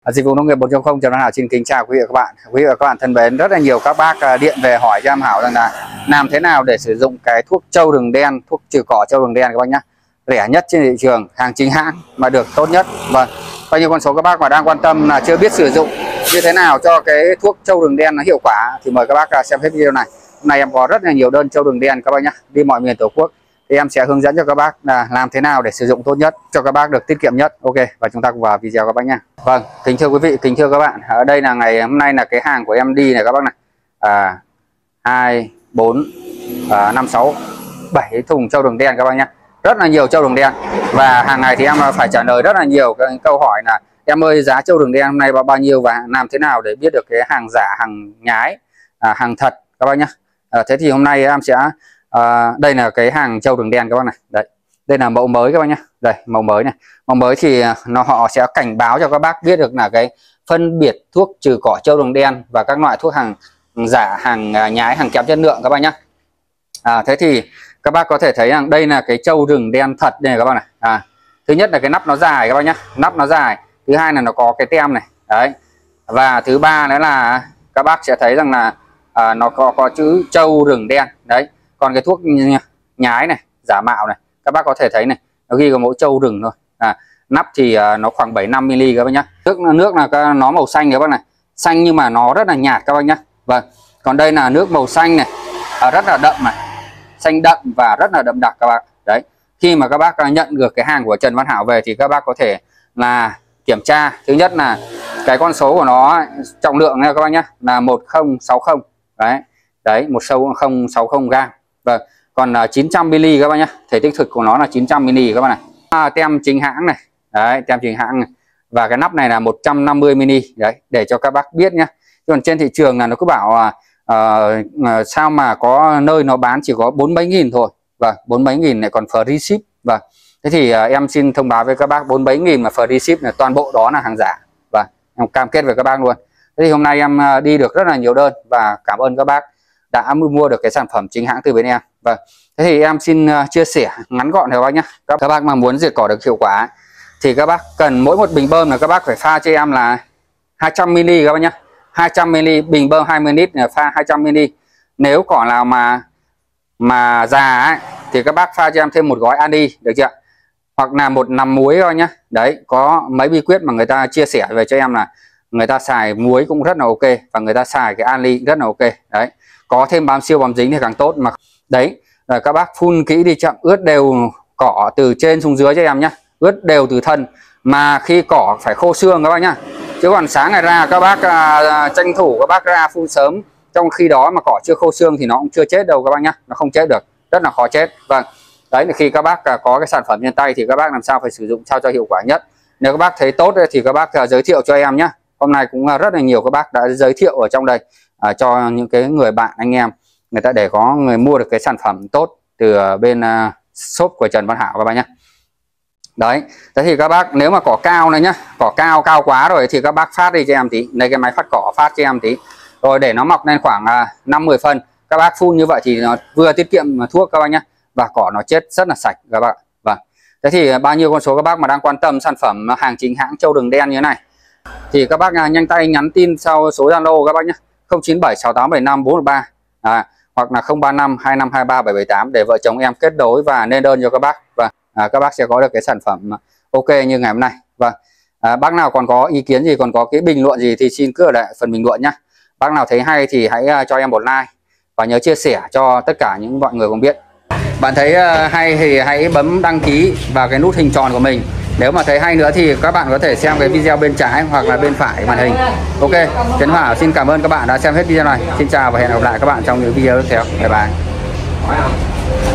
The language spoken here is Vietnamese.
Dịch vụ nông nghiệp 4.0 Trần Văn Hảo xin kính chào quý vị và các bạn. Quý vị và các bạn thân mến, rất là nhiều các bác điện về hỏi cho em Hảo rằng là làm thế nào để sử dụng cái thuốc trâu rừng đen, thuốc trừ cỏ trâu rừng đen các bác nhá. Rẻ nhất trên thị trường, hàng chính hãng mà được tốt nhất. Vâng. Bao nhiêu con số các bác mà đang quan tâm là chưa biết sử dụng như thế nào cho cái thuốc trâu rừng đen nó hiệu quả thì mời các bác xem hết video này. Hôm nay em có rất là nhiều đơn trâu rừng đen các bác nhá, đi mọi miền Tổ quốc. Thì em sẽ hướng dẫn cho các bác là làm thế nào để sử dụng tốt nhất cho các bác được tiết kiệm nhất. Ok, và chúng ta cùng vào video các bác nha. Vâng, kính thưa quý vị, kính thưa các bạn, ở đây là ngày hôm nay là cái hàng của em đi này các bác này. 2, 4, 5, 6, 7 thùng trâu rừng đen các bác nhá. Rất là nhiều trâu rừng đen. Và hàng ngày thì em phải trả lời rất là nhiều cái câu hỏi là em ơi, giá trâu rừng đen hôm nay bao nhiêu và làm thế nào để biết được cái hàng giả, hàng nhái, hàng thật các bác nhá. Thế thì hôm nay em sẽ đây là cái hàng trâu rừng đen các bác này. Đấy, đây là mẫu mới các bác nhé. Đây, mẫu mới này. Mẫu mới thì họ sẽ cảnh báo cho các bác biết được là cái phân biệt thuốc trừ cỏ trâu rừng đen và các loại thuốc hàng giả, hàng nhái, hàng kém chất lượng các bác nhé. Thế thì các bác có thể thấy rằng đây là cái trâu rừng đen thật đây này các bác này. Thứ nhất là cái nắp nó dài các bác nhé, nắp nó dài. Thứ hai là nó có cái tem này. Đấy. Và thứ ba nữa là các bác sẽ thấy rằng là nó có chữ trâu rừng đen. Đấy. Còn cái thuốc nhái này, giả mạo này, các bác có thể thấy này, nó ghi có mỗi trâu rừng thôi. Nắp thì nó khoảng 75 ml các bác nhá. Nước là nó màu xanh các bác này, xanh nhưng mà nó rất là nhạt các bác nhá. Vâng. Còn đây là nước màu xanh này, rất là đậm này, xanh đậm và rất là đậm đặc các bác. Đấy. Khi mà các bác nhận được cái hàng của Trần Văn Hảo về thì các bác có thể là kiểm tra. Thứ nhất là cái con số của nó trọng lượng này các bác nhá, là 1060. Đấy. Đấy, 1060 gram. Vâng. Còn 900 ml các bác nhá. Thể tích thực của nó là 900 ml các bác này. Tem chính hãng này. Đấy, tem chính hãng này. Và cái nắp này là 150 ml. Đấy, để cho các bác biết nhá. Còn trên thị trường là nó cứ bảo sao mà có nơi nó bán chỉ có 4 mấy nghìn thôi. Vâng, 4 mấy nghìn này còn free ship. Vâng. Thế thì em xin thông báo với các bác 4 mấy nghìn mà free ship là toàn bộ đó là hàng giả. Vâng, em cam kết với các bác luôn. Thế thì hôm nay em đi được rất là nhiều đơn và cảm ơn các bác đã mua được cái sản phẩm chính hãng từ bên em. Vâng. Thế thì em xin chia sẻ ngắn gọn các bác nhé. Các bác mà muốn diệt cỏ được hiệu quả thì các bác cần mỗi một bình bơm là các bác phải pha cho em là 200 ml các bác nhé. 200 ml, bình bơm 20 lít là pha 200 ml. Nếu cỏ nào mà già ấy, thì các bác pha cho em thêm một gói Ani được chưa? Hoặc là một nắm muối thôi nhá. Đấy, có mấy bí quyết mà người ta chia sẻ về cho em là người ta xài muối cũng rất là ok và người ta xài cái Ani rất là ok. Đấy. Có thêm bám siêu bám dính thì càng tốt mà. Đấy, rồi các bác phun kỹ đi chậm, ướt đều cỏ từ trên xuống dưới cho em nhé, ướt đều từ thân mà khi cỏ phải khô xương các bác nhá. Chứ còn sáng ngày ra các bác tranh thủ các bác ra phun sớm, trong khi đó mà cỏ chưa khô xương thì nó cũng chưa chết đâu các bác nhá, nó không chết được, rất là khó chết. Vâng. Đấy là khi các bác có cái sản phẩm trên tay thì các bác làm sao phải sử dụng sao cho hiệu quả nhất. Nếu các bác thấy tốt thì các bác giới thiệu cho em nhé. Hôm nay cũng rất là nhiều các bác đã giới thiệu ở trong đây cho những cái người bạn anh em người ta để có người mua được cái sản phẩm tốt từ bên shop của Trần Văn Hảo các bác nhé. Đấy. Thế thì các bác nếu mà cỏ cao này nhá, cỏ cao quá rồi thì các bác phát đi cho em tí, lấy cái máy phát cỏ phát cho em tí, rồi để nó mọc lên khoảng 5-10 phân. Các bác phun như vậy thì nó vừa tiết kiệm thuốc các bác nhé, và cỏ nó chết rất là sạch các bác. Vâng. Thế thì bao nhiêu con số các bác mà đang quan tâm sản phẩm hàng chính hãng trâu rừng đen như thế này thì các bác nhanh tay nhắn tin sau số Zalo các bác nhé, 0976875413 hoặc là 0352523778 để vợ chồng em kết nối và lên đơn cho các bác. Và các bác sẽ có được cái sản phẩm ok như ngày hôm nay. Và bác nào còn có ý kiến gì, còn có cái bình luận gì thì xin cứ ở lại phần bình luận nhé. Bác nào thấy hay thì hãy cho em một like và nhớ chia sẻ cho tất cả những mọi người cùng biết. Bạn thấy hay thì hãy bấm đăng ký vào cái nút hình tròn của mình. Nếu mà thấy hay nữa thì các bạn có thể xem cái video bên trái hoặc là bên phải màn hình. Ok, Trần Văn Hảo xin cảm ơn các bạn đã xem hết video này. Xin chào và hẹn gặp lại các bạn trong những video tiếp theo. Bye bye.